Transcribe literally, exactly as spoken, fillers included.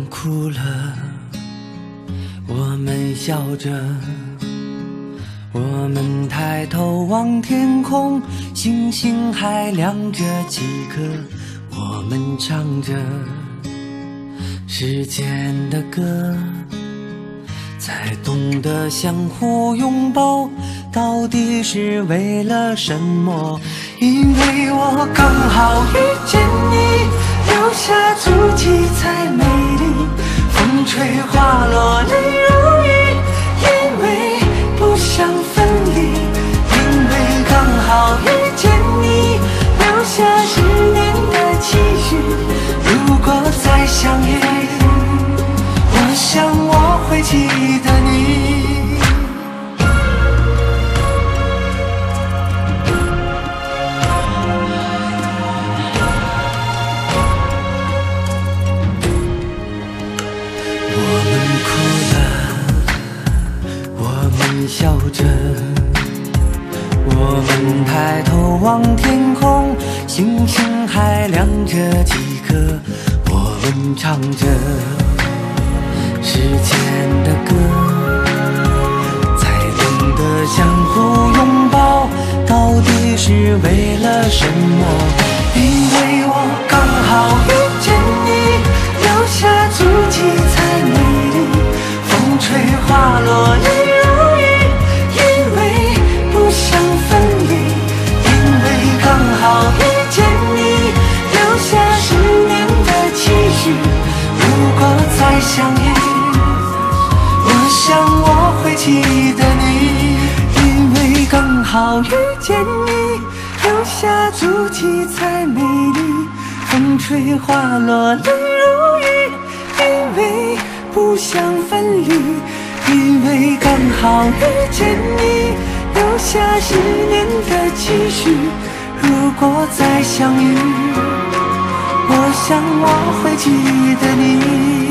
哭了，我们笑着，我们抬头望天空，星星还亮着几颗，我们唱着时间的歌，才懂得相互拥抱到底是为了什么。因为我刚好遇见你，留下足迹才美丽，风吹花落泪如雨，因为不想分离。因为刚好遇见你，留下十年的期许，如果再相遇，我想我会记得你。笑着，我们抬头望天空，星星还亮着几颗，我们唱着时间的歌，才懂得相互拥抱到底是为了什么。因为我刚好遇见你，留下足迹才美丽，风吹花落泪好遇见你，留下十年的期许，如果再相遇，我想我会记得你。因为刚好遇见你，留下足迹才美丽，风吹花落泪如雨，因为不想分离。因为刚好遇见你，留下十年的期许，如果再相遇，我想我会记得你。